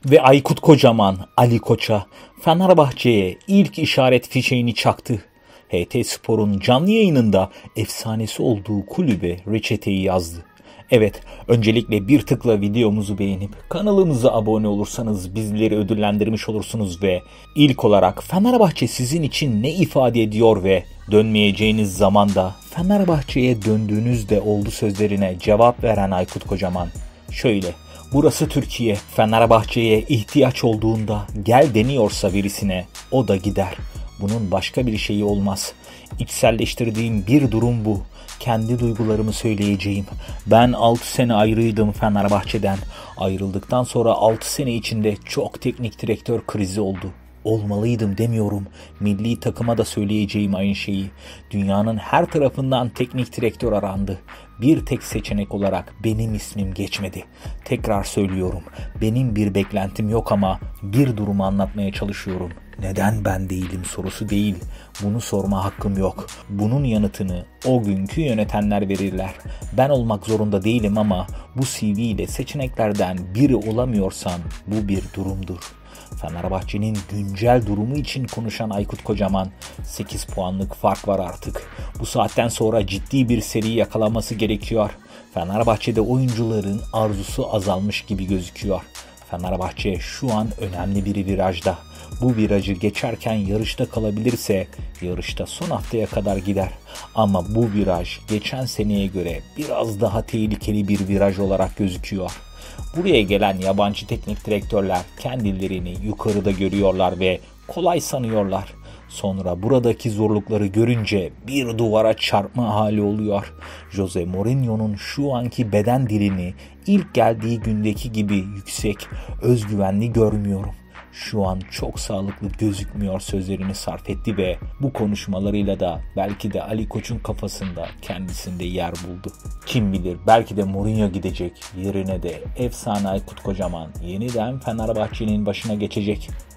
Ve Aykut Kocaman Ali Koç'a Fenerbahçe'ye ilk işaret fişeğini çaktı. HT Spor'un canlı yayınında efsanesi olduğu kulübe reçeteyi yazdı. Evet, öncelikle bir tıkla videomuzu beğenip kanalımıza abone olursanız bizleri ödüllendirmiş olursunuz ve ilk olarak Fenerbahçe sizin için ne ifade ediyor ve dönmeyeceğiniz zamanda Fenerbahçe'ye döndüğünüzde oldu sözlerine cevap veren Aykut Kocaman şöyle: burası Türkiye, Fenerbahçe'ye ihtiyaç olduğunda gel deniyorsa birisine o da gider. Bunun başka bir şeyi olmaz. İçselleştirdiğim bir durum bu. Kendi duygularımı söyleyeceğim. Ben 6 sene ayrıydım Fenerbahçe'den. Ayrıldıktan sonra 6 sene içinde çok teknik direktör krizi oldu. Olmalıydım demiyorum. Milli takıma da söyleyeceğim aynı şeyi. Dünyanın her tarafından teknik direktör arandı. Bir tek seçenek olarak benim ismim geçmedi. Tekrar söylüyorum. Benim bir beklentim yok ama bir durumu anlatmaya çalışıyorum. Neden ben değilim sorusu değil. Bunu sorma hakkım yok. Bunun yanıtını o günkü yönetenler verirler. Ben olmak zorunda değilim ama bu CV ile seçeneklerden biri olamıyorsam bu bir durumdur. Fenerbahçe'nin güncel durumu için konuşan Aykut Kocaman, 8 puanlık fark var artık. Bu saatten sonra ciddi bir seri yakalaması gerekiyor. Fenerbahçe'de oyuncuların arzusu azalmış gibi gözüküyor. Fenerbahçe şu an önemli bir virajda. Bu virajı geçerken yarışta kalabilirse yarışta son haftaya kadar gider. Ama bu viraj geçen seneye göre biraz daha tehlikeli bir viraj olarak gözüküyor. Buraya gelen yabancı teknik direktörler kendilerini yukarıda görüyorlar ve kolay sanıyorlar. Sonra buradaki zorlukları görünce bir duvara çarpma hali oluyor. Jose Mourinho'nun şu anki beden dilini ilk geldiği gündeki gibi yüksek, özgüvenli görmüyorum. Şu an çok sağlıklı gözükmüyor sözlerini sarf etti ve bu konuşmalarıyla da belki de Ali Koç'un kafasında kendisinde yer buldu. Kim bilir, belki de Mourinho gidecek, yerine de efsane Aykut Kocaman yeniden Fenerbahçe'nin başına geçecek.